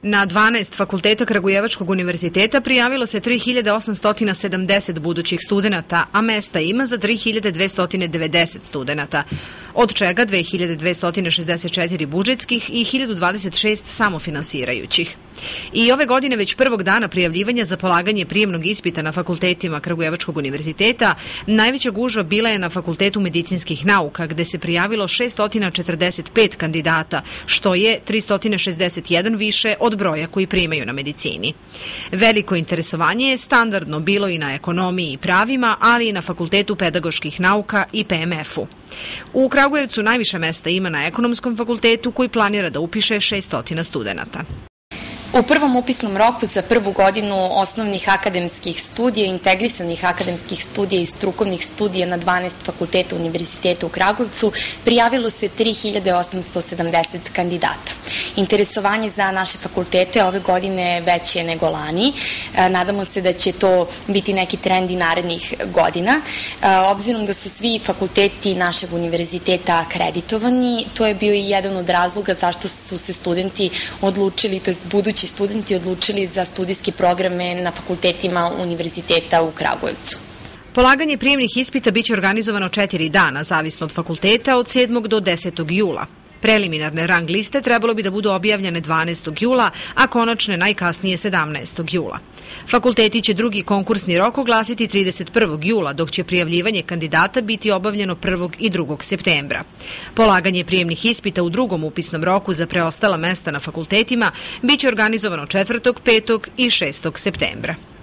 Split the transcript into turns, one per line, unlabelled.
Na 12 fakulteta Kragujevačkog univerziteta prijavilo se 3870 budućih studenata, a mesta ima za 3290 studenata, od čega 2264 budžetskih i 1026 samofinansirajućih. I ove godine već prvog dana prijavljivanja za polaganje prijemnog ispita na fakultetima Kragujevačkog univerziteta najveća gužva bila je na Fakultetu medicinskih nauka, gde se prijavilo 645 kandidata, što je 361 više od broja koji primaju na medicini. Veliko interesovanje je standardno bilo i na ekonomiji i pravima, ali i na Fakultetu pedagoških nauka i PMF-u. U Kragujevcu najviše mesta ima na Ekonomskom fakultetu, koji planira da upiše 600 studenata.
U prvom upisnom roku za prvu godinu osnovnih akademskih studija, integrisanih akademskih studija i strukovnih studija na 12 fakulteta univerziteta u Kragujevcu prijavilo se 3870 kandidata. Interesovanje za naše fakultete ove godine veće je nego lani. Nadamo se da će to biti neki trend i narednih godina. Obzirom da su svi fakulteti našeg univerziteta akreditovani, to je bio i jedan od razloga zašto su se studenti odlučili, to jest budući studenti odlučili za studijske programe na fakultetima univerziteta u Kragujevcu.
Polaganje prijemnih ispita biće organizovano 4 dana, zavisno od fakulteta, od 7. do 10. jula. Preliminarne rang liste trebalo bi da budu objavljene 12. jula, a konačne najkasnije 17. jula. Fakulteti će drugi konkursni rok oglasiti 31. jula, dok će prijavljivanje kandidata biti obavljeno 1. i 2. septembra. Polaganje prijemnih ispita u drugom upisnom roku za preostala mesta na fakultetima biće organizovano 4., 5. i 6. septembra.